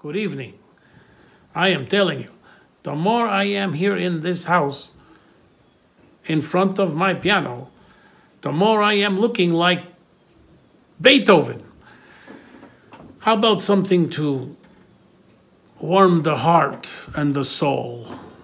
Good evening. I am telling you, the more I am here in this house, in front of my piano, the more I am looking like Beethoven. How about something to warm the heart and the soul?